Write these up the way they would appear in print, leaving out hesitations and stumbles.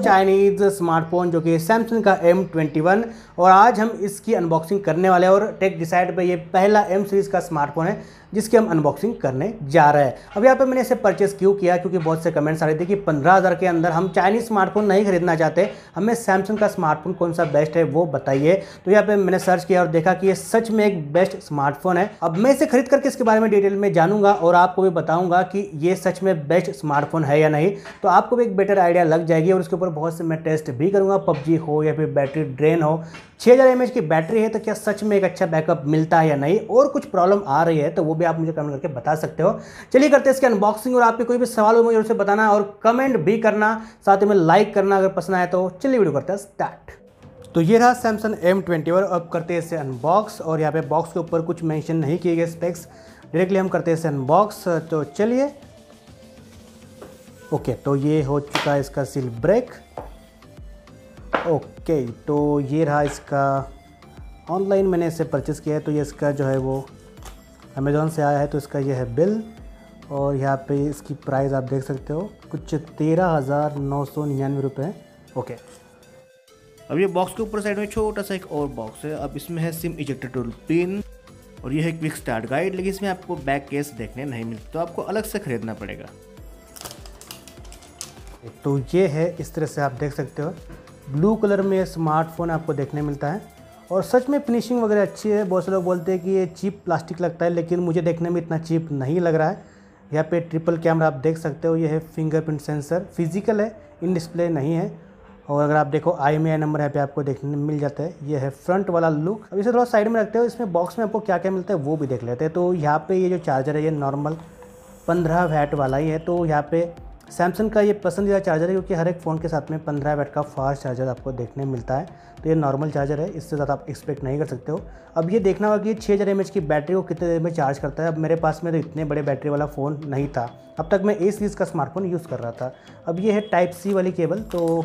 Chinese smartphone जो कि Samsung का M21, और आज हम इसकी अनबॉक्सिंग करने वाले हैं। और टेक डिसाइड पे ये पहला M सीरीज़ का स्मार्टफोन है जिसकी हम अनबॉक्सिंग करने जा रहे हैं। अब यहाँ पे मैंने इसे परचेस क्यों किया, क्योंकि बहुत से कमेंट्स आ रहे थे कि 15,000 के अंदर हम चाइनीज़ स्मार्टफोन नहीं खरीदना चाहते, हमें सैमसंग का स्मार्टफोन कौन सा बेस्ट है वो बताइए। तो यहाँ पे मैंने सर्च किया और देखा कि ये सच में एक बेस्ट स्मार्टफोन है। अब मैं इसे खरीद करके इसके बारे में डिटेल में जानूंगा और आपको भी बताऊंगा कि ये सच में बेस्ट स्मार्टफोन है या नहीं, तो आपको भी एक बेटर आइडिया लग जाएगी। और उसके ऊपर बहुत से मैं टेस्ट भी करूंगा, पबजी हो या फिर बैटरी ड्रेन हो। 6000 mAh की बैटरी है तो क्या सच में एक अच्छा बैकअप मिलता है या नहीं, और कुछ प्रॉब्लम आ रही है तो वो भी आप मुझे कमेंट करके बता सकते हो। चलिए करते हैं इसकी अनबॉक्सिंग, और आपके कोई भी सवाल हो मुझे उसे बताना और कमेंट भी करना, साथ में लाइक करना अगर पसंद आए तो। चलिए वीडियो करते हैं स्टार्ट। तो ये रहा सैमसंग M21। अब करते हैं इसे अनबॉक्स, और यहाँ पे बॉक्स के ऊपर कुछ मेंशन नहीं किए गए स्पेक्स, डायरेक्टली हम करते हैं इसे अनबॉक्स। तो चलिए ओके, तो ये हो चुका है इसका सील ब्रेक। ओके, तो ये रहा इसका, ऑनलाइन मैंने इसे परचेस किया है तो ये इसका जो है वो अमेज़ॉन से आया है, तो इसका ये है बिल। और यहाँ पे इसकी प्राइस आप देख सकते हो, कुछ 13,999 रुपये। ओके, अब ये बॉक्स के ऊपर साइड में छोटा सा एक और बॉक्स है। अब इसमें है सिम इजेक्टर टूल पिन, और ये है क्विक स्टार्ट गाइड, लेकिन इसमें आपको बैक केस देखने नहीं मिलता, तो आपको अलग से खरीदना पड़ेगा। तो ये है, इस तरह से आप देख सकते हो, ब्लू कलर में स्मार्टफोन आपको देखने मिलता है। और सच में फिनिशिंग वगैरह अच्छी है। बहुत से लोग बोलते हैं कि ये चीप प्लास्टिक लगता है, लेकिन मुझे देखने में इतना चीप नहीं लग रहा है। यहाँ पे ट्रिपल कैमरा आप देख सकते हो, ये है फिंगरप्रिंट सेंसर, फिजिकल है, इन डिस्प्ले नहीं है। और अगर आप देखो IMEI नंबर यहाँ पे आपको देखने मिल जाता है। ये है फ्रंट वाला लुक। अब इसे थोड़ा साइड में रखते हो, इसमें बॉक्स में आपको क्या क्या मिलता है वो भी देख लेते हैं। तो यहाँ पे ये जो चार्जर है ये नॉर्मल 15 वैट वाला ही है। तो यहाँ पे सैमसंग का ये पसंदीदा चार्जर है, क्योंकि हर एक फ़ोन के साथ में 15 वैट का फास्ट चार्जर आपको देखने मिलता है। तो ये नॉर्मल चार्जर है, इससे ज़्यादा आप एक्सपेक्ट नहीं कर सकते हो। अब ये देखना होगा कि 6000 mAh की बैटरी को कितने देर में चार्ज करता है। अब मेरे पास में तो इतने बड़े बैटरी वाला फ़ोन नहीं था, अब तक मैं A सीरीज़ का स्मार्टफोन यूज़ कर रहा था। अब ये है टाइप C वाली केबल, तो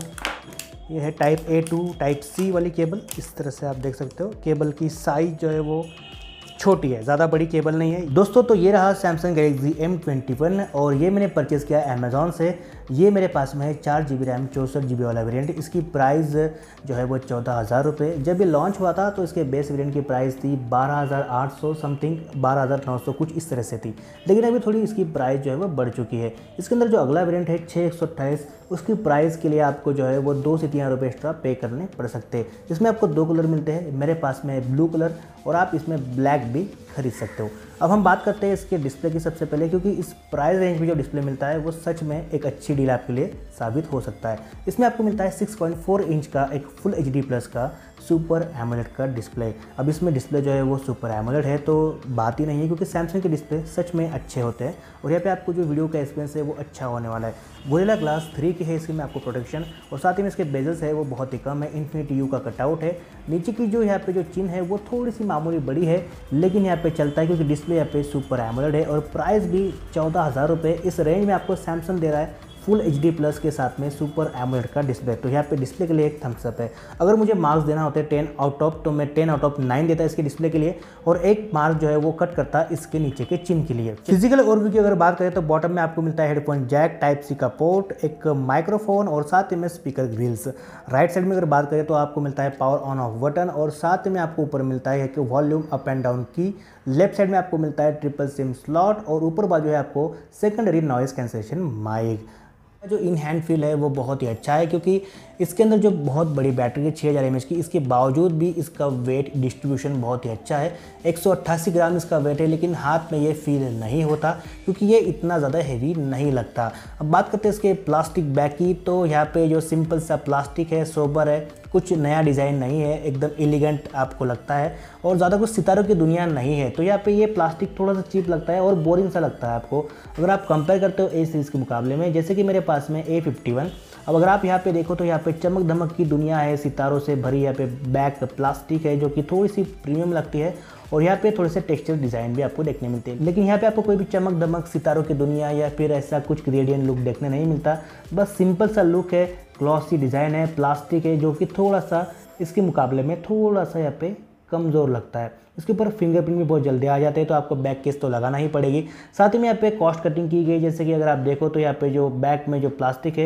ये है type A to type C वाली केबल। इस तरह से आप देख सकते हो, केबल की साइज़ जो है वो छोटी है, ज़्यादा बड़ी केबल नहीं है दोस्तों। तो ये रहा सैमसंग गैलेक्सी M21, और ये मैंने परचेज़ किया अमेज़ॉन से। ये मेरे पास में है 4GB रैम 64GB वाला वेरिएंट। इसकी प्राइस जो है वो 14,000 रुपये। जब ये लॉन्च हुआ था तो इसके बेस वेरिएंट की प्राइस थी 12,800 समथिंग, 12,900 कुछ इस तरह से थी। लेकिन अभी थोड़ी इसकी प्राइस जो है वो बढ़ चुकी है। इसके अंदर जो अगला वेरिएंट है 6128, उसकी प्राइस के लिए आपको जो है वो 2 से 3 रुपये एक्स्ट्रा पे करने पड़ सकते हैं। इसमें आपको 2 कलर मिलते हैं, मेरे पास में है ब्लू कलर, और आप इसमें ब्लैक भी खरीद सकते हो। अब हम बात करते हैं इसके डिस्प्ले की सबसे पहले, क्योंकि इस प्राइस रेंज में जो डिस्प्ले मिलता है वो सच में एक अच्छी डील आपके लिए साबित हो सकता है। इसमें आपको मिलता है 6.4 इंच का एक फुल HD प्लस का सुपर एमोलेड का डिस्प्ले। अब इसमें डिस्प्ले जो है वो सुपर एमोलेड है तो बात ही नहीं है, क्योंकि सैमसंग के डिस्प्ले सच में अच्छे होते हैं। और यहाँ पे आपको जो वीडियो का एक्सपीरियंस है वो अच्छा होने वाला है। गोरिल्ला ग्लास 3 की है इसमें आपको प्रोटेक्शन, और साथ ही में इसके बेजल्स है वो बहुत ही कम है, इन्फिनिटी U का कटआउट है। नीचे की जो यहाँ पे जो चिन्ह है वो थोड़ी सी मामूली बड़ी है, लेकिन यहाँ पे चलता है, क्योंकि डिस्प्ले यहाँ पे सुपर एमोलेड है। और प्राइस भी 14,000 रुपये इस रेंज में आपको सैमसंग दे रहा है, फुल HD प्लस के साथ में सुपर एमोलेड का डिस्प्ले। तो यहाँ पे डिस्प्ले के लिए एक थम्स अप है। अगर मुझे मार्क्स देना होता है 10 आउट ऑफ, तो मैं 10 आउट ऑफ 9 देता इसके डिस्प्ले के लिए, और एक मार्क जो है वो कट करता इसके नीचे के चिन्ह के लिए। फिजिकल ओवरव्यू की अगर बात करें तो बॉटम में आपको मिलता है हेडफोन जैक, टाइप C का पोर्ट, एक माइक्रोफोन, और साथ ही में स्पीकर ग्रिल्स। राइट साइड में अगर बात करें तो आपको मिलता है पावर ऑन ऑफ बटन, और साथ में आपको ऊपर मिलता है कि वॉल्यूम अप एंड डाउन की। लेफ्ट साइड में आपको मिलता है ट्रिपल सिम स्लॉट, और ऊपर बाजू है आपको सेकेंडरी नॉइस कैंसलेशन माइक। जो इन हैंड फील है वो बहुत ही अच्छा है, क्योंकि इसके अंदर जो बहुत बड़ी बैटरी है 6000 mAh की, इसके बावजूद भी इसका वेट डिस्ट्रीब्यूशन बहुत ही अच्छा है। 188 ग्राम इसका वेट है, लेकिन हाथ में ये फील नहीं होता, क्योंकि ये इतना ज़्यादा हैवी नहीं लगता। अब बात करते हैं इसके प्लास्टिक बैग की, तो यहाँ पे जो सिंपल सा प्लास्टिक है, सोबर है, कुछ नया डिज़ाइन नहीं है, एकदम एलिगेंट आपको लगता है, और ज़्यादा कुछ सितारों की दुनिया नहीं है। तो यहाँ पे ये प्लास्टिक थोड़ा सा चीप लगता है और बोरिंग सा लगता है आपको, अगर आप कंपेयर करते हो A सीरीज़ के मुकाबले में। जैसे कि मेरे पास में A51, अब अगर आप यहाँ पे देखो तो यहाँ पे चमक धमक की दुनिया है, सितारों से भरी। यहाँ पे बैक प्लास्टिक है जो कि थोड़ी सी प्रीमियम लगती है, और यहाँ पे थोड़े से टेक्सचर डिज़ाइन भी आपको देखने मिलते हैं। लेकिन यहाँ पे आपको कोई भी चमक धमक, सितारों की दुनिया या फिर ऐसा कुछ ग्रेडियंट लुक देखने नहीं मिलता। बस सिंपल सा लुक है, ग्लॉसी डिज़ाइन है, प्लास्टिक है, जो कि थोड़ा सा इसके मुकाबले में थोड़ा सा यहाँ पे कमज़ोर लगता है। इसके ऊपर फिंगरप्रिंट भी बहुत जल्दी आ जाते हैं, तो आपको बैक केस तो लगाना ही पड़ेगी। साथ ही में यहाँ पे कॉस्ट कटिंग की गई, जैसे कि अगर आप देखो तो यहाँ पे जो बैक में जो प्लास्टिक है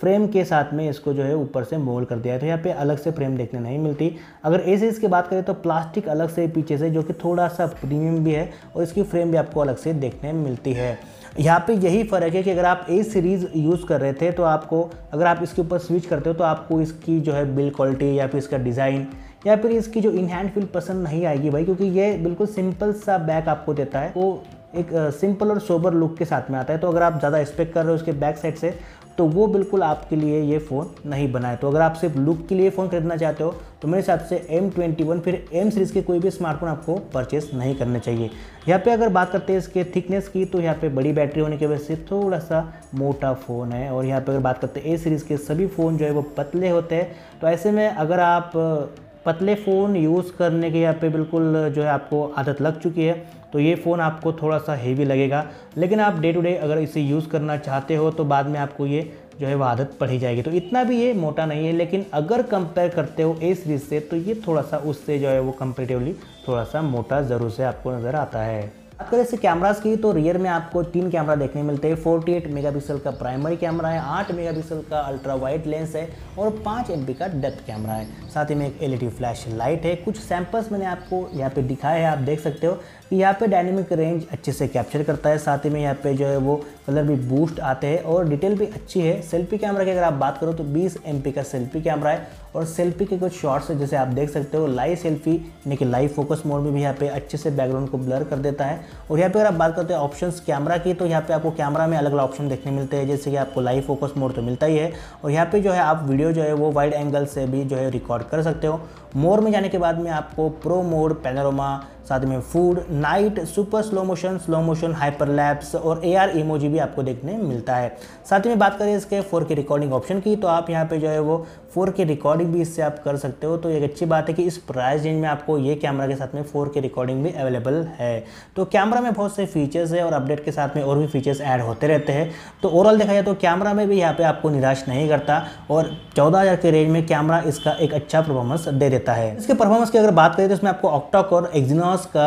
फ्रेम के साथ में इसको जो है ऊपर से मोल्ड कर दिया है, तो यहाँ पे अलग से फ्रेम देखने नहीं मिलती। अगर ए सीरीज़ की बात करें तो प्लास्टिक अलग से पीछे से, जो कि थोड़ा सा प्रीमियम भी है, और इसकी फ्रेम भी आपको अलग से देखने मिलती है। यहाँ पे यही फ़र्क है कि अगर आप ए सीरीज़ यूज़ कर रहे थे तो आपको, अगर आप इसके ऊपर स्विच करते हो तो आपको इसकी जो है बिल्ड क्वालिटी या फिर इसका डिज़ाइन या फिर इसकी जो इन हैंड फील पसंद नहीं आएगी भाई, क्योंकि ये बिल्कुल सिंपल सा बैक आपको देता है, वो एक सिंपल और सोबर लुक के साथ में आता है। तो अगर आप ज़्यादा एक्सपेक्ट कर रहे हो उसके बैक साइड से, तो वो बिल्कुल आपके लिए ये फ़ोन नहीं बना है। तो अगर आप सिर्फ लुक के लिए फ़ोन खरीदना चाहते हो तो मेरे हिसाब से M21 फिर M सीरीज़ के कोई भी स्मार्टफोन आपको परचेस नहीं करने चाहिए। यहाँ पे अगर बात करते हैं इसके थिकनेस की, तो यहाँ पे बड़ी बैटरी होने की वजह से थोड़ा सा मोटा फ़ोन है। और यहाँ पे अगर बात करते हैं A सीरीज़ के सभी फ़ोन जो है वो पतले होते हैं, तो ऐसे में अगर आप पतले फ़ोन यूज़ करने के यहाँ पे बिल्कुल जो है आपको आदत लग चुकी है, तो ये फ़ोन आपको थोड़ा सा हेवी लगेगा। लेकिन आप डे टू डे अगर इसे यूज़ करना चाहते हो तो बाद में आपको ये जो है वो आदत पड़ ही जाएगी। तो इतना भी ये मोटा नहीं है, लेकिन अगर कंपेयर करते हो ए सीरीज़ से तो ये थोड़ा सा उससे जो है वो कंपेरेटिवली थोड़ा सा मोटा ज़रूर से आपको नज़र आता है। बात करें इससे कैमरास की, तो रियर में आपको 3 कैमरा देखने मिलते हैं। 48 मेगापिक्सल का प्राइमरी कैमरा है, 8 मेगापिक्सल का अल्ट्रा वाइड लेंस है और 5 MP का डेप्थ कैमरा है। साथ ही में एक LED फ्लैश लाइट है। कुछ सैंपल्स मैंने आपको यहाँ पे दिखाए हैं, आप देख सकते हो कि यहाँ पे डायनेमिक रेंज अच्छे से कैप्चर करता है। साथ ही में यहाँ पे जो है वो कलर भी बूस्ट आते हैं और डिटेल भी अच्छी है। सेल्फी कैमरा की अगर आप बात करो तो 20 MP का सेल्फी कैमरा है और सेल्फी के कुछ शॉट्स है जैसे आप देख सकते हो। लाइव सेल्फी यानी कि लाइव फोकस मोड में भी यहाँ पे अच्छे से बैकग्राउंड को ब्लर कर देता है। और यहाँ पे अगर आप बात करते हैं ऑप्शंस कैमरा की, तो यहाँ पे आपको कैमरा में अलग अलग ऑप्शन देखने मिलते हैं, जैसे कि आपको लाइव फोकस मोड तो मिलता ही है, और यहाँ पे जो है आप वीडियो जो है वो वाइड एंगल से भी जो है रिकॉर्ड कर सकते हो। मोर में जाने के बाद में आपको प्रो मोड, पैनोरामा, साथ में food, night, super slow motion, hyperlapse और AR इमोजी भी आपको देखने मिलता है। साथ में बात करें इसके 4K रिकॉर्डिंग ऑप्शन की, तो आप यहाँ पे जो है वो 4K रिकॉर्डिंग भी इससे आप कर सकते हो। तो एक अच्छी बात है कि इस प्राइस रेंज में आपको ये कैमरा के साथ में 4K रिकॉर्डिंग भी अवेलेबल है। तो कैमरा में बहुत से फीचर्स है और अपडेट के साथ में और भी फीचर्स ऐड होते रहते हैं। तो ओवरऑल देखा जाए तो कैमरा में भी यहाँ पे आपको निराश नहीं करता और 14,000 के रेंज में कैमरा इसका एक अच्छा परफॉर्मेंस दे देता है। इसके परफॉर्मेंस की अगर बात करें तो इसमें आपको ऑक्टा कोर एक्सिनोस का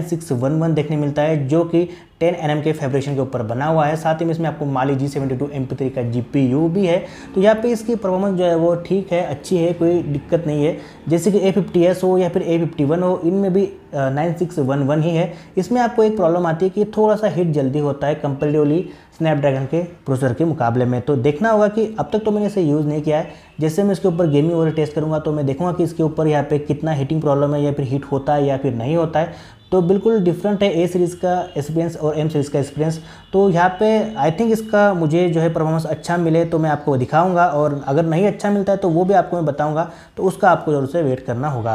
9611 देखने मिलता है, जो कि 10 nm के फैब्रिकेशन के ऊपर बना हुआ है। साथ ही में इसमें आपको Mali G72 MP3 का GPU भी है। तो यहाँ पे इसकी परफॉर्मेंस जो है वो ठीक है, अच्छी है, कोई दिक्कत नहीं है। जैसे कि A50s हो या फिर A51 हो, इनमें भी 9611 ही है। इसमें आपको एक प्रॉब्लम आती है कि थोड़ा सा हीट जल्दी होता है कंपेरेटिवली स्नैपड्रैगन के प्रोसेसर के मुकाबले में। तो देखना होगा कि अब तक तो मैंने इसे यूज़ नहीं किया है, जैसे मैं इसके ऊपर गेमिंग वगैरह टेस्ट करूँगा तो मैं देखूँगा कि इसके ऊपर यहाँ पे कितना हीटिंग प्रॉब्लम है या फिर हीट होता है या फिर नहीं होता है। तो बिल्कुल डिफरेंट है ए सीरीज़ का एक्सपीरियंस और M सीरीज़ का एक्सपीरियंस। तो यहाँ पे आई थिंक इसका मुझे जो है परफॉर्मेंस अच्छा मिले तो मैं आपको दिखाऊंगा, और अगर नहीं अच्छा मिलता है तो वो भी आपको मैं बताऊंगा, तो उसका आपको ज़रूर से वेट करना होगा।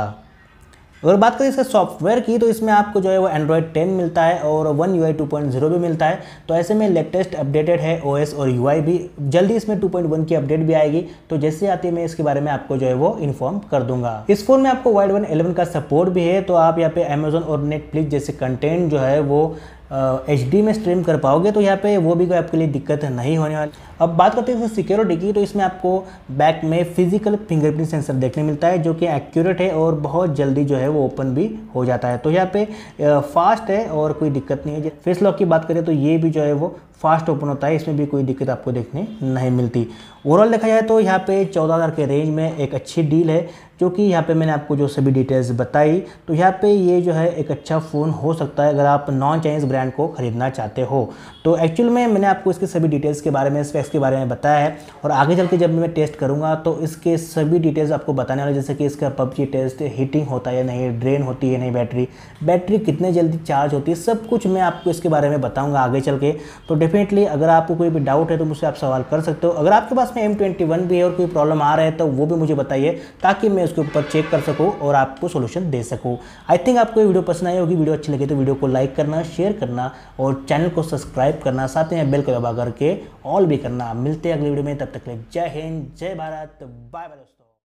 अगर बात करें इसके सॉफ्टवेयर की, तो इसमें आपको जो है वो Android 10 मिलता है और One UI 2.0 भी मिलता है। तो ऐसे में लेटेस्ट अपडेटेड है OS और UI भी। जल्दी इसमें 2.1 की अपडेट भी आएगी, तो जैसे आती है मैं इसके बारे में आपको जो है वो इन्फॉर्म कर दूंगा। इस फोन में आपको Wideband 11 का सपोर्ट भी है, तो आप यहाँ पे Amazon और Netflix जैसे कंटेंट जो है वो HD में स्ट्रीम कर पाओगे, तो यहाँ पे वो भी कोई आपके लिए दिक्कत नहीं होने वाली। अब बात करते हैं सिक्योरिटी की, तो इसमें आपको बैक में फिजिकल फिंगरप्रिंट सेंसर देखने मिलता है, जो कि एक्यूरेट है और बहुत जल्दी जो है वो ओपन भी हो जाता है। तो यहाँ पे फास्ट है और कोई दिक्कत नहीं है। फेस लॉक की बात करें तो ये भी जो है वो फास्ट ओपन होता है, इसमें भी कोई दिक्कत आपको देखने नहीं मिलती। ओवरऑल देखा जाए तो यहाँ पे 14,000 के रेंज में एक अच्छी डील है, जो कि यहाँ पे मैंने आपको जो सभी डिटेल्स बताई। तो यहाँ पे ये जो है एक अच्छा फ़ोन हो सकता है अगर आप नॉन चाइनीज़ ब्रांड को ख़रीदना चाहते हो। तो एक्चुअल में मैंने आपको इसके सभी डिटेल्स के बारे में, स्पेक्स के बारे में बताया है, और आगे चल के जब मैं टेस्ट करूँगा तो इसके सभी डिटेल्स आपको बताने वाले, जैसे कि इसका PUBG टेस्ट, हीटिंग होता है या नहीं, ड्रेन होती है नहीं बैटरी कितने जल्दी चार्ज होती है, सब कुछ मैं आपको इसके बारे में बताऊँगा आगे चल के। तो डेफिनेटली अगर आपको कोई भी डाउट है तो मुझसे आप सवाल कर सकते हो। अगर आपके पास में M21 भी है और कोई प्रॉब्लम आ रहा है तो वो भी मुझे बताइए, ताकि मैं उसके ऊपर चेक कर सकूं और आपको सॉल्यूशन दे सकूं। आई थिंक आपको ये वीडियो पसंद आई होगी। वीडियो अच्छी लगी तो वीडियो को लाइक करना, शेयर करना और चैनल को सब्सक्राइब करना, साथ में बेल को दबा करके ऑल भी करना। मिलते हैं अगली वीडियो में, तब तक के लिए जय हिंद, जय भारत, बाय बाय।